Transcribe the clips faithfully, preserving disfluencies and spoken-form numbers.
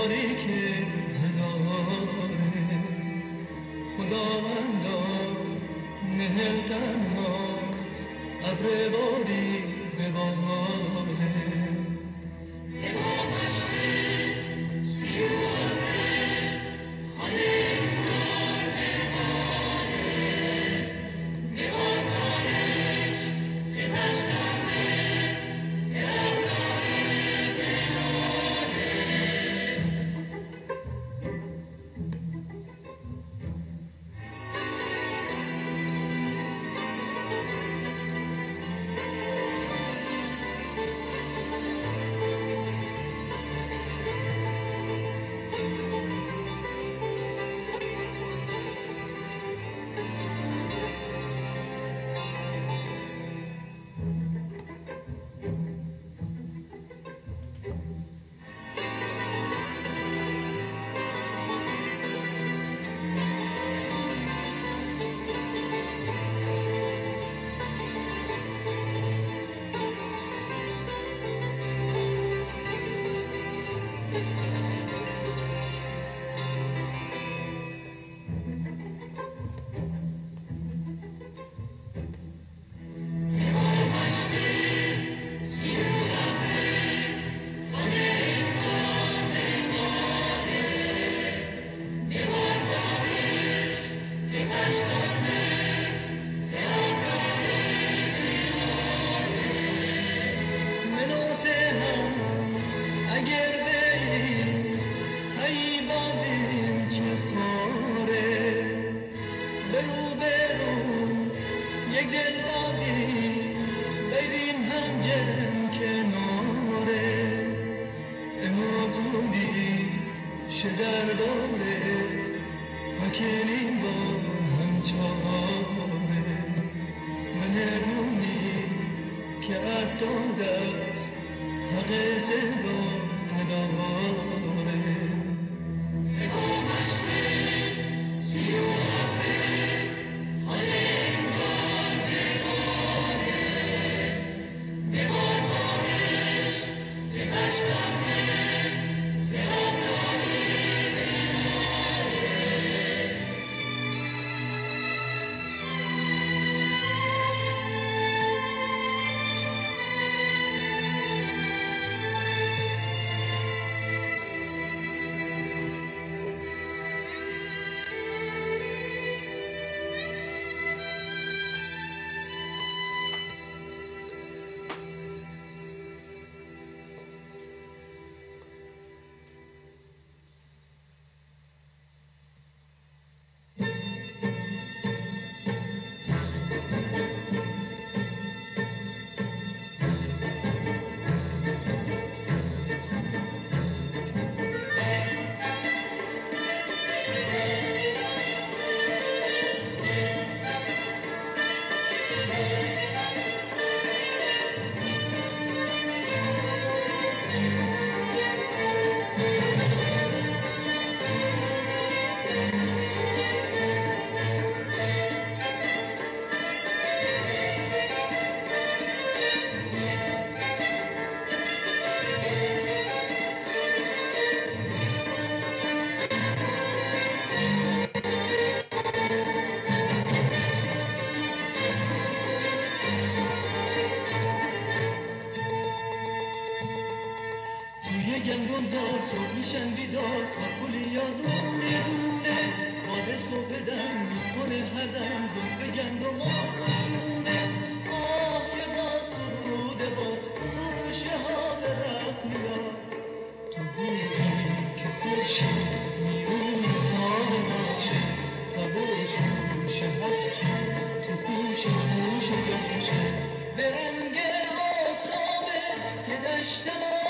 تاریک هزاره خداوندا نهل تنها ابر باری بباره گندم زار صبح میشن بیدار کاکولی یادونه دونه باد صبح دم میکنه هدم زلف گندم آشونه آه که با سروده باد فروشه ها به رقص میاد تو بودی که فرشی میون سال باشه تا با توشه هستی تو فوش فوش گوشه به رنگ آفتابه یه دشت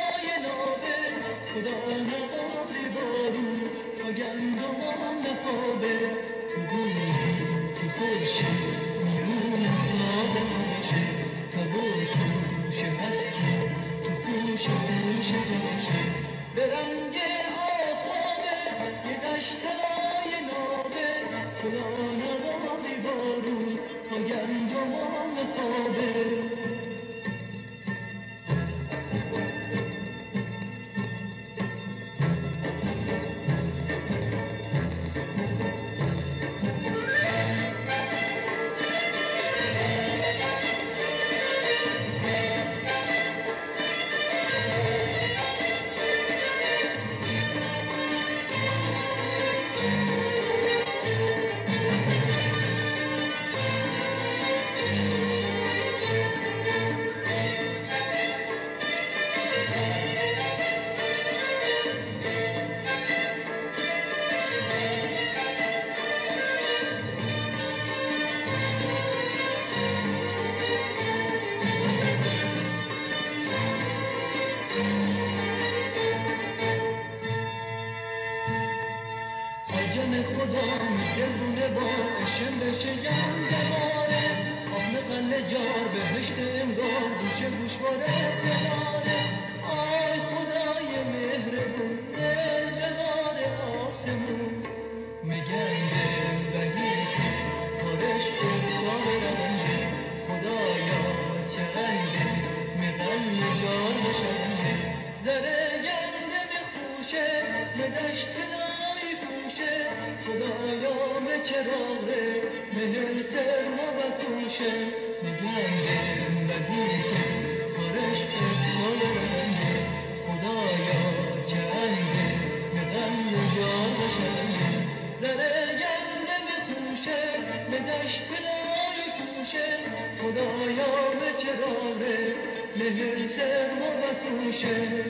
خدا نباری بارون تا گندمان نخوابه تو بودی که فرشی میون ساده باشه تا با توشه هستی تو فوش فوش باشه به رنگ آفتابه یه دشت لای نابه خدا نباری بارون تا گندمان نخوابه خدا دلونه با اشم بشه گنده باره آهن قل جار بهشت انگار گوشه گوشواره تناره آی خدای مهربون دل بباره آسمون میگن بهی که کارش افتاره خدایا چقنده میغن جار بشنده زره گنده بخوشه مدشت لای کوشه خدایا مچراغه مهر سر ما بکوشه میگن بهی که کارش افتاره خدایا چقنده میغن جار بشنده زره گنده بخوشه مدشت لای کوشه خدایا به چراغه مهر سر ما بکوشه